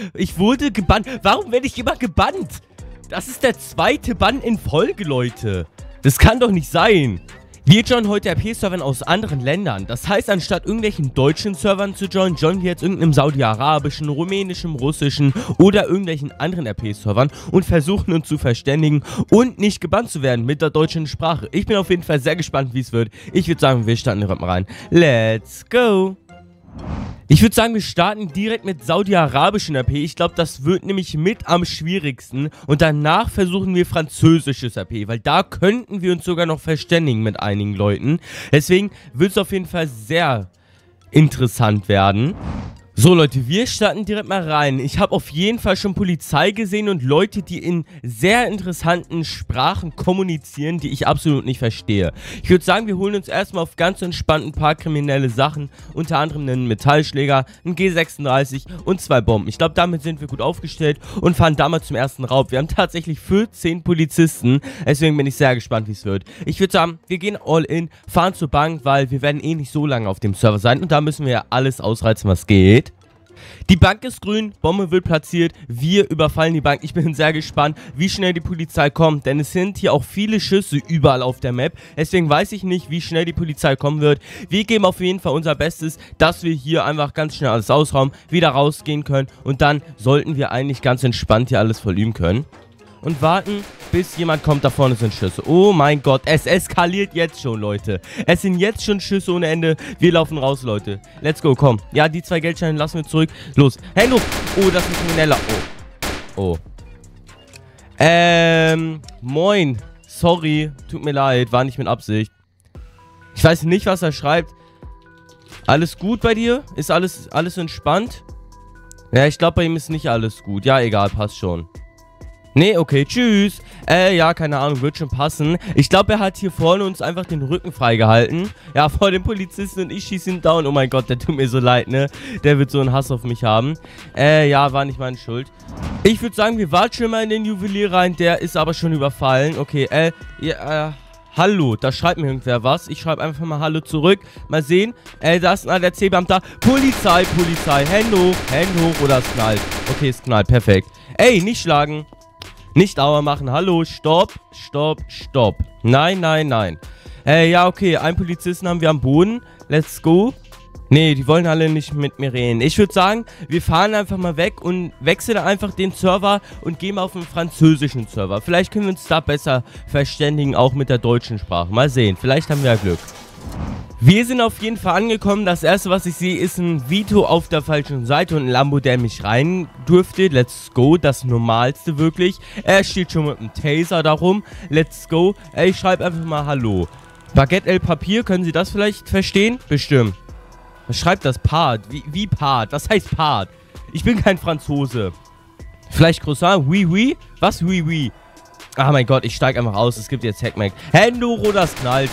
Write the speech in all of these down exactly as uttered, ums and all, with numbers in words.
Ich wurde gebannt. Warum werde ich immer gebannt? Das ist der zweite Bann in Folge, Leute. Das kann doch nicht sein. Wir joinen heute R P-Servern aus anderen Ländern. Das heißt, anstatt irgendwelchen deutschen Servern zu joinen, joinen wir jetzt irgendeinem saudi-arabischen, rumänischen, russischen oder irgendwelchen anderen R P-Servern und versuchen uns zu verständigen und nicht gebannt zu werden mit der deutschen Sprache. Ich bin auf jeden Fall sehr gespannt, wie es wird. Ich würde sagen, wir starten direkt mal rein. Let's go! Ich würde sagen, wir starten direkt mit saudi-arabischen R P. Ich glaube, das wird nämlich mit am schwierigsten. Und danach versuchen wir französisches R P, weil da könnten wir uns sogar noch verständigen mit einigen Leuten. Deswegen wird es auf jeden Fall sehr interessant werden. So Leute, wir starten direkt mal rein. Ich habe auf jeden Fall schon Polizei gesehen und Leute, die in sehr interessanten Sprachen kommunizieren, die ich absolut nicht verstehe. Ich würde sagen, wir holen uns erstmal auf ganz entspannt ein paar kriminelle Sachen, unter anderem einen Metallschläger, einen G sechsunddreißig und zwei Bomben. Ich glaube, damit sind wir gut aufgestellt und fahren damals zum ersten Raub. Wir haben tatsächlich vierzehn Polizisten, deswegen bin ich sehr gespannt, wie es wird. Ich würde sagen, wir gehen all in, fahren zur Bank, weil wir werden eh nicht so lange auf dem Server sein und da müssen wir ja alles ausreizen, was geht. Die Bank ist grün, Bombe wird platziert, wir überfallen die Bank. Ich bin sehr gespannt, wie schnell die Polizei kommt, denn es sind hier auch viele Schüsse überall auf der Map. Deswegen weiß ich nicht, wie schnell die Polizei kommen wird. Wir geben auf jeden Fall unser Bestes, dass wir hier einfach ganz schnell alles ausrauben, wieder rausgehen können und dann sollten wir eigentlich ganz entspannt hier alles voll üben können. Und warten, bis jemand kommt. Da vorne sind Schüsse. Oh mein Gott, es eskaliert jetzt schon, Leute. Es sind jetzt schon Schüsse ohne Ende. Wir laufen raus, Leute. Let's go, komm. Ja, die zwei Geldscheine lassen wir zurück. Los, Hände hoch. Oh, das ist ein Krimineller. Oh. Oh. Ähm, moin. Sorry, tut mir leid, war nicht mit Absicht. Ich weiß nicht, was er schreibt. Alles gut bei dir? Ist alles, alles entspannt? Ja, ich glaube, bei ihm ist nicht alles gut. Ja, egal, passt schon. Nee, okay, tschüss. Äh, ja, keine Ahnung, wird schon passen. Ich glaube, er hat hier vorne uns einfach den Rücken freigehalten. Ja, vor dem Polizisten und ich schieße ihn down. Oh mein Gott, der tut mir so leid, ne? Der wird so einen Hass auf mich haben. Äh, ja, war nicht meine Schuld. Ich würde sagen, wir warten schon mal in den Juwelier rein. Der ist aber schon überfallen. Okay, äh, ja, äh... Hallo, da schreibt mir irgendwer was. Ich schreibe einfach mal Hallo zurück. Mal sehen. Äh, da ist ein A D C-Beamter. Polizei, Polizei. Hände hoch, Hände hoch oder es knallt. Okay, es knallt. Perfekt. Ey, nicht schlagen. Nicht Dauer machen. Hallo, stopp, stopp, stopp. Nein, nein, nein. Äh, ja, okay. Einen Polizisten haben wir am Boden. Let's go. Nee, die wollen alle nicht mit mir reden. Ich würde sagen, wir fahren einfach mal weg und wechseln einfach den Server und gehen auf einen französischen Server. Vielleicht können wir uns da besser verständigen, auch mit der deutschen Sprache. Mal sehen, vielleicht haben wir ja Glück. Wir sind auf jeden Fall angekommen. Das erste, was ich sehe, ist ein Vito auf der falschen Seite und ein Lambo, der mich rein dürfte. Let's go, das Normalste wirklich. Er steht schon mit einem Taser darum. Let's go. Ich schreibe einfach mal Hallo. Baguette El Papier, können Sie das vielleicht verstehen? Bestimmt. Was schreibt das? Part. Wie, wie Part? Was heißt Part? Ich bin kein Franzose. Vielleicht Croissant? Oui, oui? Was oui, oui? Ah mein Gott, ich steige einfach aus. Es gibt jetzt Hackmack. Hände hoch oder es knallt.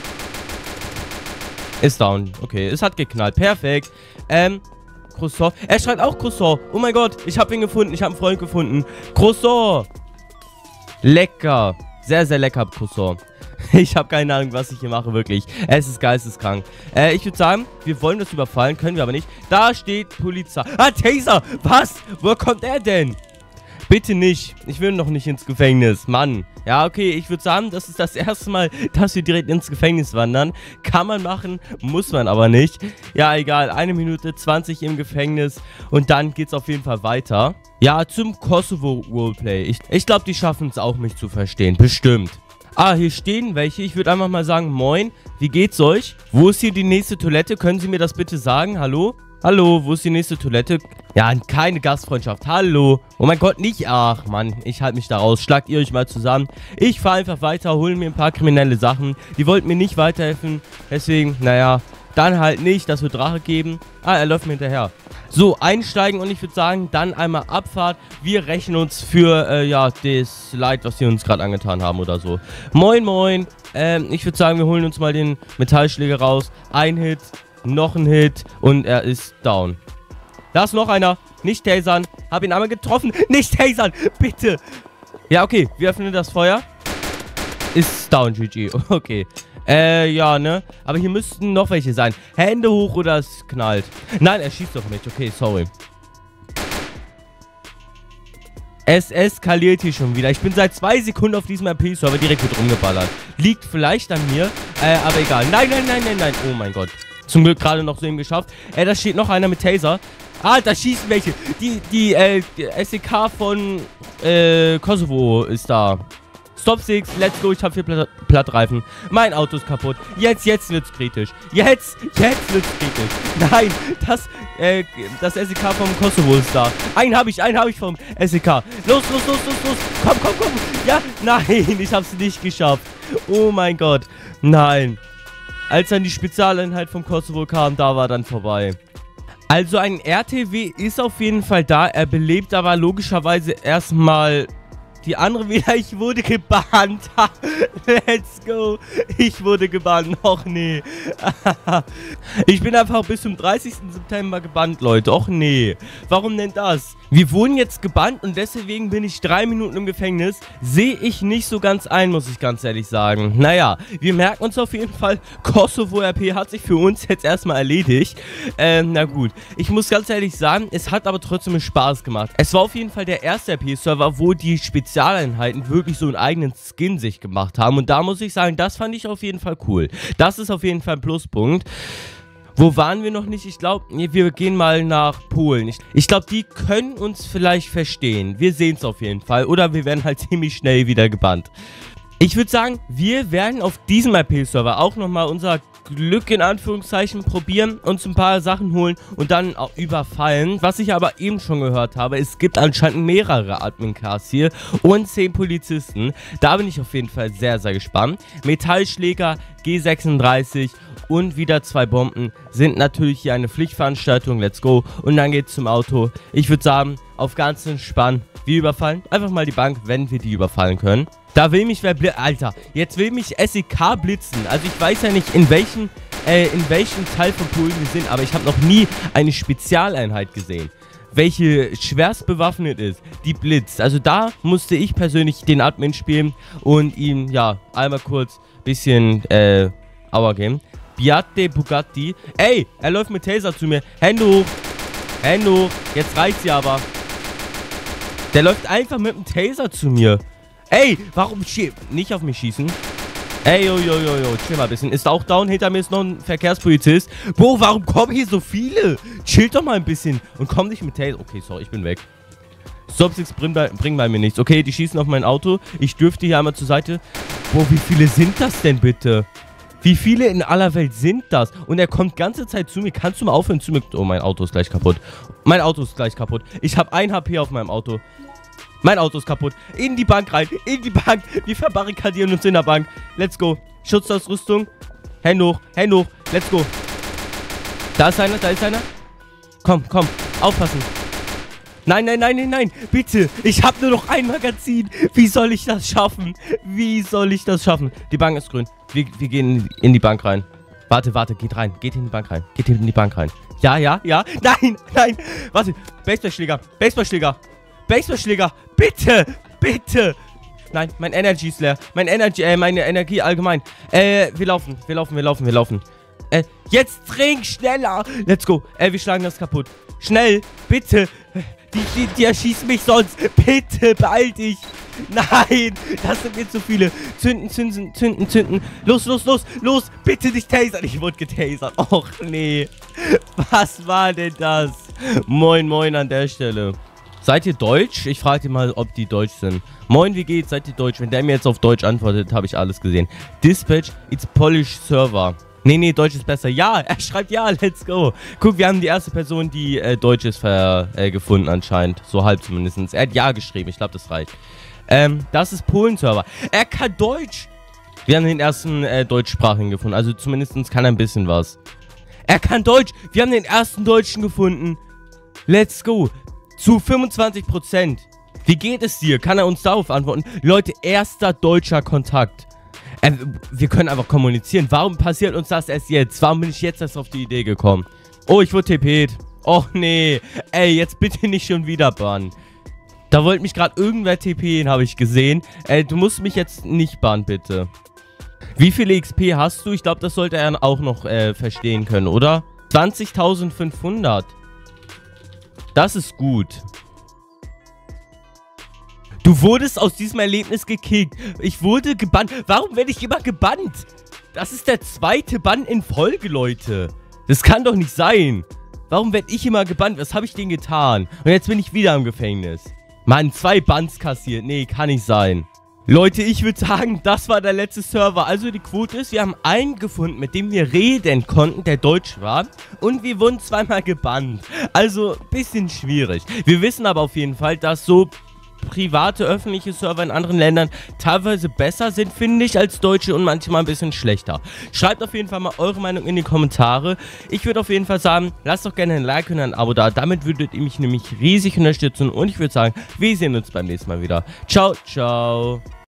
Ist down. Okay, es hat geknallt. Perfekt. Ähm, Croissant. Er schreibt auch Croissant. Oh mein Gott, ich habe ihn gefunden. Ich habe einen Freund gefunden. Croissant. Lecker. Sehr, sehr lecker Croissant. Ich habe keine Ahnung, was ich hier mache, wirklich. Es ist geisteskrank. Äh, ich würde sagen, wir wollen das überfallen, können wir aber nicht. Da steht Polizei. Ah, Taser! Was? Wo kommt er denn? Bitte nicht. Ich will noch nicht ins Gefängnis. Mann. Ja, okay, ich würde sagen, das ist das erste Mal, dass wir direkt ins Gefängnis wandern. Kann man machen, muss man aber nicht. Ja, egal. Eine Minute zwanzig im Gefängnis und dann geht's auf jeden Fall weiter. Ja, zum Kosovo-Roleplay. Ich, ich glaube, die schaffen es auch, mich zu verstehen. Bestimmt. Ah, hier stehen welche. Ich würde einfach mal sagen, moin, wie geht's euch? Wo ist hier die nächste Toilette? Können Sie mir das bitte sagen? Hallo? Hallo, wo ist die nächste Toilette? Ja, keine Gastfreundschaft. Hallo. Oh mein Gott, nicht. Ach, Mann, ich halte mich da raus. Schlagt ihr euch mal zusammen. Ich fahre einfach weiter, hole mir ein paar kriminelle Sachen. Die wollten mir nicht weiterhelfen. Deswegen, naja, dann halt nicht. Das wird Rache geben. Ah, er läuft mir hinterher. So, einsteigen und ich würde sagen, dann einmal Abfahrt. Wir rächen uns für, äh, ja, das Leid, was sie uns gerade angetan haben oder so. Moin, moin. Ähm, ich würde sagen, wir holen uns mal den Metallschläger raus. Ein Hit, noch ein Hit und er ist down. Da ist noch einer. Nicht tasern. Hab ihn einmal getroffen. Nicht tasern, bitte. Ja, okay, wir öffnen das Feuer. Ist down, G G. Okay. Äh, ja, ne? Aber hier müssten noch welche sein. Hände hoch oder es knallt. Nein, er schießt doch nicht. Okay, sorry. Es eskaliert hier schon wieder. Ich bin seit zwei Sekunden auf diesem R P-Server direkt mit rumgeballert. Liegt vielleicht an mir, äh, aber egal. Nein, nein, nein, nein, nein. Oh mein Gott. Zum Glück gerade noch so eben geschafft. Äh, da steht noch einer mit Taser. Ah, da schießen welche. Die, die, äh, die S E K von, äh, Kosovo ist da. Stop six, let's go, ich habe vier Platt Plattreifen. Mein Auto ist kaputt. Jetzt, jetzt wird's kritisch. Jetzt, jetzt wird's kritisch. Nein, das, äh, das S E K vom Kosovo ist da. Einen habe ich, einen habe ich vom S E K. Los, los, los, los, los. Komm, komm, komm. Ja, nein, ich hab's nicht geschafft. Oh mein Gott. Nein. Als dann die Spezialeinheit vom Kosovo kam, da war dann vorbei. Also ein R T W ist auf jeden Fall da. Er belebt aber logischerweise erstmal die andere wieder. Ich wurde gebannt. Let's go. Ich wurde gebannt. Och nee. Ich bin einfach bis zum dreißigsten September gebannt, Leute. Och nee. Warum denn das? Wir wurden jetzt gebannt und deswegen bin ich drei Minuten im Gefängnis. Sehe ich nicht so ganz ein, muss ich ganz ehrlich sagen. Naja, wir merken uns auf jeden Fall, Kosovo R P hat sich für uns jetzt erstmal erledigt. Ähm, na gut. Ich muss ganz ehrlich sagen, es hat aber trotzdem Spaß gemacht. Es war auf jeden Fall der erste R P-Server, wo die Spezialeinheiten wirklich so einen eigenen Skin sich gemacht haben. Und da muss ich sagen, das fand ich auf jeden Fall cool. Das ist auf jeden Fall ein Pluspunkt. Wo waren wir noch nicht? Ich glaube, wir gehen mal nach Polen. Ich, ich glaube, die können uns vielleicht verstehen. Wir sehen es auf jeden Fall. Oder wir werden halt ziemlich schnell wieder gebannt. Ich würde sagen, wir werden auf diesem R P-Server auch nochmal unser Glück in Anführungszeichen probieren, uns ein paar Sachen holen und dann auch überfallen. Was ich aber eben schon gehört habe, es gibt anscheinend mehrere Admin-Cars hier und zehn Polizisten. Da bin ich auf jeden Fall sehr, sehr gespannt. Metallschläger, G sechsunddreißig und wieder zwei Bomben sind natürlich hier eine Pflichtveranstaltung. Let's go. Und dann geht's zum Auto. Ich würde sagen, auf ganz entspannt. Wir überfallen einfach mal die Bank, wenn wir die überfallen können. Da will mich wer blitzen. Alter, jetzt will mich S E K blitzen. Also ich weiß ja nicht, in welchem, äh, in welchem Teil von Polen wir sind, aber ich habe noch nie eine Spezialeinheit gesehen, welche schwerst bewaffnet ist, die blitzt. Also da musste ich persönlich den Admin spielen und ihm, ja, einmal kurz ein bisschen, äh, Aua geben. Biate Bugatti. Ey, er läuft mit Taser zu mir. Hände hoch. Hände hoch. Jetzt reicht's ja aber. Der läuft einfach mit dem Taser zu mir. Ey, warum nicht auf mich schießen? Ey, yo, yo, yo, yo, chill mal ein bisschen. Ist auch down, hinter mir ist noch ein Verkehrspolizist. Bro, warum kommen hier so viele? Chill doch mal ein bisschen und komm nicht mit Taser. Okay, sorry, ich bin weg. Stop six bringen bei, bring bei mir nichts. Okay, die schießen auf mein Auto. Ich dürfte hier einmal zur Seite. Bro, wie viele sind das denn bitte? Wie viele in aller Welt sind das? Und er kommt ganze Zeit zu mir. Kannst du mal aufhören zu mir? Oh, mein Auto ist gleich kaputt. Mein Auto ist gleich kaputt. Ich habe ein H P auf meinem Auto. Mein Auto ist kaputt. In die Bank rein. In die Bank. Wir verbarrikadieren uns in der Bank. Let's go. Schutzausrüstung. Hände hoch. Hände hoch. Let's go. Da ist einer. Da ist einer. Komm, komm. Aufpassen. Nein, nein, nein, nein, nein. Bitte. Ich habe nur noch ein Magazin. Wie soll ich das schaffen? Wie soll ich das schaffen? Die Bank ist grün. Wir, wir gehen in die Bank rein. Warte, warte. Geht rein. Geht in die Bank rein. Geht in die Bank rein. Ja, ja, ja. Nein, nein. Warte. Baseballschläger. Baseballschläger. Baseballschläger. Bitte. Bitte. Nein, mein Energy ist leer. Mein Energy, äh, meine Energie allgemein. Äh, wir laufen. Wir laufen, wir laufen, wir laufen. Äh, jetzt trink schneller. Let's go. Äh, wir schlagen das kaputt. Schnell. Bitte. Die, die, die erschießen mich sonst. Bitte, beeil dich. Nein, das sind mir zu viele. Zünden, zünden, zünden, zünden. Los, los, los, los. Bitte nicht tasern. Ich wurde getasert. Och, nee. Was war denn das? Moin, moin an der Stelle. Seid ihr Deutsch? Ich frage dir mal, ob die Deutsch sind. Moin, wie geht's? Seid ihr Deutsch? Wenn der mir jetzt auf Deutsch antwortet, habe ich alles gesehen. Dispatch, it's Polish Server. Nee, nee, Deutsch ist besser. Ja, er schreibt ja, let's go. Guck, wir haben die erste Person, die äh, Deutsch ist, ver, äh, gefunden anscheinend. So halb zumindest. Er hat ja geschrieben, ich glaube, das reicht. Ähm, das ist Polen-Server. Er kann Deutsch. Wir haben den ersten äh, Deutschsprachigen gefunden. Also zumindest kann er ein bisschen was. Er kann Deutsch. Wir haben den ersten Deutschen gefunden. Let's go. Zu fünfundzwanzig Prozent. Wie geht es dir? Kann er uns darauf antworten? Leute, erster deutscher Kontakt. Äh, wir können einfach kommunizieren. Warum passiert uns das erst jetzt? Warum bin ich jetzt erst auf die Idee gekommen? Oh, ich wurde T P'd. Och nee. Ey, jetzt bitte nicht schon wieder bannen. Da wollte mich gerade irgendwer T P'n, habe ich gesehen. Äh, du musst mich jetzt nicht bannen, bitte. Wie viele X P hast du? Ich glaube, das sollte er auch noch äh, verstehen können, oder? zwanzigtausendfünfhundert. Das ist gut. Du wurdest aus diesem Erlebnis gekickt. Ich wurde gebannt. Warum werde ich immer gebannt? Das ist der zweite Bann in Folge, Leute. Das kann doch nicht sein. Warum werde ich immer gebannt? Was habe ich denn getan? Und jetzt bin ich wieder im Gefängnis. Mann, zwei Bans kassiert. Nee, kann nicht sein. Leute, ich würde sagen, das war der letzte Server. Also die Quote ist, wir haben einen gefunden, mit dem wir reden konnten, der deutsch war. Und wir wurden zweimal gebannt. Also, bisschen schwierig. Wir wissen aber auf jeden Fall, dass so private, öffentliche Server in anderen Ländern teilweise besser sind, finde ich, als deutsche und manchmal ein bisschen schlechter. Schreibt auf jeden Fall mal eure Meinung in die Kommentare. Ich würde auf jeden Fall sagen, lasst doch gerne ein Like und ein Abo da. Damit würdet ihr mich nämlich riesig unterstützen und ich würde sagen, wir sehen uns beim nächsten Mal wieder. Ciao, ciao.